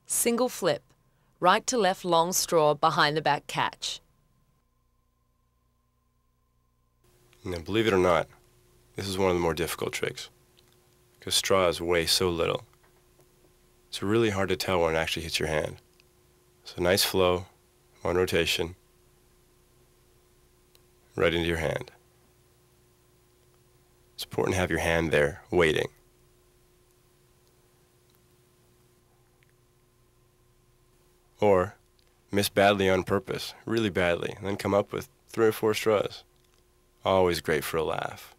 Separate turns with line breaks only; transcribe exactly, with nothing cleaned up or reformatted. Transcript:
Single flip, right to left long straw behind the back catch.
Now, believe it or not, this is one of the more difficult tricks because straws weigh so little. It's really hard to tell when it actually hits your hand. So nice flow, one rotation, right into your hand. It's important to have your hand there, waiting. Or miss badly on purpose, really badly, and then come up with three or four straws. Always great for a laugh.